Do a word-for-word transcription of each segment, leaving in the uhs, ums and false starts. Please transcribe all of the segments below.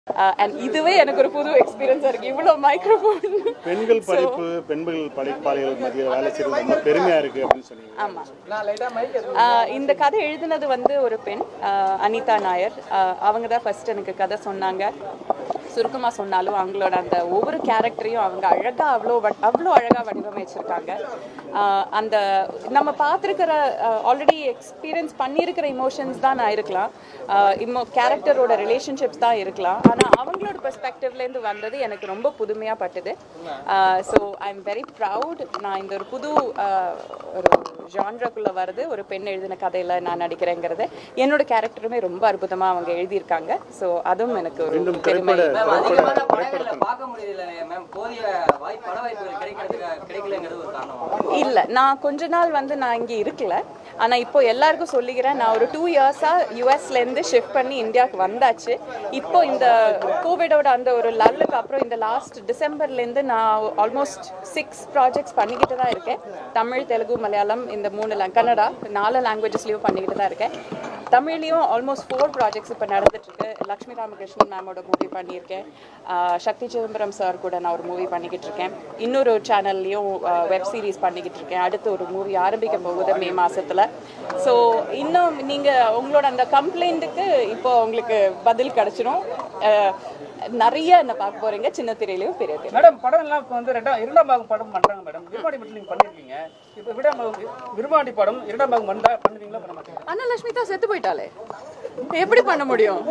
And இதுவே எனக்கு ஒரு புது எக்ஸ்பீரியன்ஸா இருக்கு. இவ்வளோ மைக்ரோஃபோன் பெண்கள் படிப்பு பெண்கள் படிப்பாளிகள் மத்தியில் வேலை செய்யறது ரொம்ப பெருமையா இருக்கு அப்படின்னு சொன்னீங்க. ஆமாம், இந்த கதை எழுதினது வந்து ஒரு பெண், அனிதா நாயர். அவங்க தான் ஃபர்ஸ்ட் எனக்கு கதை சொன்னாங்க. சுருக்கமாக சொன்னாலும் அவங்களோட அந்த ஒவ்வொரு கேரக்டரையும் அவங்க அழகாக அவ்வளோ அவ்வளோ அழகாக வடிவமைச்சிருக்காங்க. அந்த நம்ம பார்த்துருக்கிற ஆல்ரெடி எக்ஸ்பீரியன்ஸ் பண்ணியிருக்கிற இமோஷன்ஸ் தான் நான் இருக்கலாம், இம்மோ கேரக்டரோட ரிலேஷன்ஷிப்ஸ் தான் இருக்கலாம். ஆனால் அவங்களோட பெர்ஸ்பெக்டிவ்லேருந்து வந்தது எனக்கு ரொம்ப புதுமையாக பட்டுது. So I am very proud. நான் இந்த ஒரு புது ஒரு ஜான்ராக்குள்ளே வருது, ஒரு பெண் எழுதின கதையில் நான் நடிக்கிறேங்கிறது. என்னோட கேரக்டருமே ரொம்ப அற்புதமாக அவங்க எழுதியிருக்காங்க. ஸோ அதுவும் எனக்கு ஒரு பெருமை. இல்ல, நான் கொஞ்ச நாள் வந்து நான் இங்கே இருக்கல. ஆனா இப்போ எல்லாருக்கும் சொல்லிக்கிறேன், நான் ஒரு டூ இயர்ஸா யூஎஸ்ல இருந்து ஷிஃப்ட் பண்ணி இந்தியாவுக்கு வந்தாச்சு. இப்போ இந்த கோவிடோட அந்த ஒரு லல்லுக்கு அப்புறம் இந்த லாஸ்ட் டிசம்பர்ல இருந்து நான் ஆல்மோஸ்ட் சிக்ஸ் ப்ராஜெக்ட்ஸ் பண்ணிக்கிட்டு தான் இருக்கேன். தமிழ், தெலுங்கு, மலையாளம் இந்த மூணு கன்னடா நாலு லாங்குவேஜஸ்லயும் பண்ணிக்கிட்டு தான் இருக்கேன். தமிழ்லையும் ஆல்மோஸ்ட் ஃபோர் ப்ராஜெக்ட்ஸ் இப்போ நடந்துட்டுருக்கு. லக்ஷ்மி ராமகிருஷ்ணன் மேமோட மூவி பண்ணியிருக்கேன். சக்தி சிதம்பரம் சார் கூட நான் ஒரு மூவி பண்ணிக்கிட்டு இருக்கேன். இன்னொரு சேனல்லையும் வெப் சீரிஸ் பண்ணிக்கிட்டு இருக்கேன். அடுத்து ஒரு மூவி ஆரம்பிக்க போகுது மே மாதத்தில். ஸோ இன்னும் நீங்கள் உங்களோட அந்த கம்ப்ளைண்ட்டுக்கு இப்போ உங்களுக்கு பதில் கிடச்சிடும். நிறைய என்ன பார்க்க போகிறீங்க, சின்ன திரையிலையும் பெரிய திரை. மேடம் படம் எல்லாம் இப்போ வந்து ரெண்டாம் இரண்டாம் பாகம் படம் பண்ணுறாங்க மேடம். விரும்பாண்டி மட்டும் நீங்கள் பண்ணியிருக்கீங்க. இப்போ விட விரும்பாண்டி படம் இரண்டாம் பாகம் பண்ணா பண்ணுவீங்களா பண்ண மாட்டீங்க? அண்ணா லட்சுமி தான் செத்து போயிட்டாலே, எப்படி பண்ண முடியும்?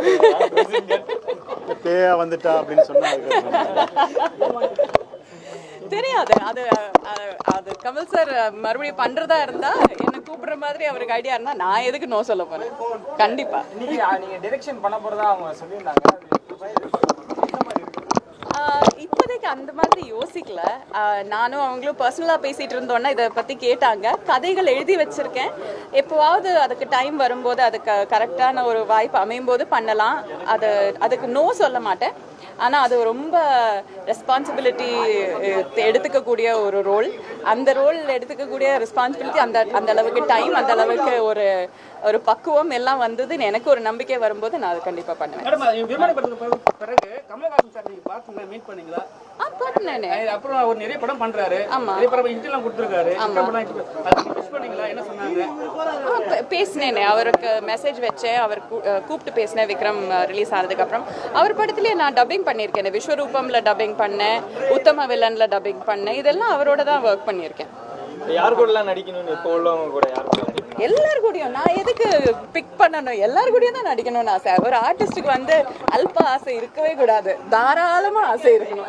பேயா வந்துட்டா அப்படின்னு சொன்னாங்க. தெரியாது. அது அது கமல் சார் மறுபடியும் பண்றதா இருந்தா என்ன கூப்பிடுற மாதிரி அவருக்கு ஐடியா இருந்தா நான் எதுக்கு நோ சொல்ல போறேன். கண்டிப்பா நீங்க டைரக்ஷன் பண்ண போறதா அவங்க சொல்லியிருந்தாங்க. இப்போதைக்கு அந்த மாதிரி யோசிக்கல. நானும் அவங்களும் பர்சனலாக பேசிகிட்டு இருந்தோன்னா இதை பற்றி கேட்டாங்க. கதைகள் எழுதி வச்சுருக்கேன். எப்போவாவது அதுக்கு டைம் வரும்போது அதுக்கு கரெக்டான ஒரு வாய்ப்பு அமையும் போது பண்ணலாம். அது அதுக்கு நோ சொல்ல மாட்டேன். ஆனால் அது ரொம்ப ரெஸ்பான்சிபிலிட்டி எடுத்துக்கக்கூடிய ஒரு ரோல். அந்த ரோல் எடுத்துக்கக்கூடிய ரெஸ்பான்சிபிலிட்டி அந்த அந்த அளவுக்கு டைம், அந்த அளவுக்கு ஒரு ஒரு பக்குவம் எல்லாம் வந்ததுன்னு எனக்கு ஒரு நம்பிக்கை வரும்போது நான் அதை கண்டிப்பாக பண்ணுவேன். பிறகு கமலஹாசன் சார் நீங்க பாத்தீங்களா, மீட் பண்ணீங்களா? ஆ பார்த்தேனே. அப்புறம் அவர் நிறைய படம் பண்றாரு. ஆமா, நிறைய படம் இன்டர்வியூலாம் கொடுத்திருக்காரு. அது மிஸ் பண்ணீங்களா? என்ன சொன்னாங்க? பேசினேனே, அவருக்கு மெசேஜ் வச்சேன். அவர் கூப்பிட்டு பேசினேன் விக்ரம் ரிலீஸ் ஆனதுக்கு அப்புறம். அவர் படத்துலேயே நான் டப்பிங் பண்ணியிருக்கேன். விஸ்வரூபம்ல டப்பிங் பண்ணேன், உத்தம வில்லன்ல டப்பிங் பண்ணேன். இதெல்லாம் அவரோட தான் ஒர்க் பண்ணியிருக்கேன். யார் கூடலாம் நடிக்கணும்னு இப்போ உள்ளவங்க கூட யார் கூட? எல்லாரும் கூடயும். நான் எதுக்கு பிக் பண்ணணும்? எல்லாரும் கூடயும் தான் நடிக்கணும்னு ஆசை. ஒரு ஆர்டிஸ்டுக்கு வந்து அல்ப ஆசை இருக்கவே கூடாது, தாராளமா ஆசை இருக்கணும்.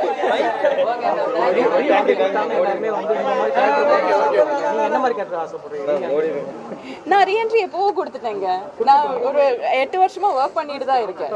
நான் ரீஎன்ட்ரி எப்போ கொடுத்துட்டேங்க. நான் ஒரு எட்டு வருஷமா ஒர்க் பண்ணிட்டு தான் இருக்கேன்.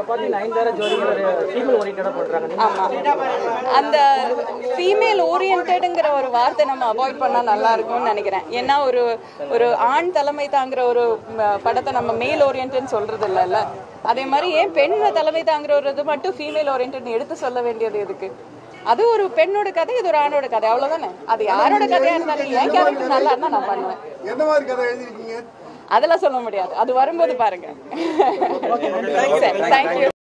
ஆமா, அந்த ஃபீமேல் ஓரியன்டட்ங்கிற ஒரு வார்த்தை நம்ம அவாய்ட் பண்ணா நல்லா இருக்கும்னு நினைக்கிறேன். ஏன்னா ஒரு ஒரு ஆண் தலைமை தாங்கிற ஒரு படத்தை நம்ம மேல் ஓரியன்ட்னு சொல்றது இல்லைல்ல. அதே மாதிரி ஏன் பெண் தலைமை தாங்கிற ஒரு இது மட்டும் ஃபீமேல் ஓரியன்ட்னு எடுத்து சொல்ல வேண்டியது எதுக்கு? அது ஒரு பெண்ணோட கதை, இது ஒரு ஆணோட கதை, அவ்வளவுதானே. அது யாரோட கதையா இருந்தாலும் என் கேரக்டர் நல்லா இருந்தா நான் பண்ணுவேன். என்ன மாதிரி கதை எழுதிருக்கீங்க? அதெல்லாம் சொல்ல முடியாது, அது வரும்போது பாருங்க. தேங்க்யூ.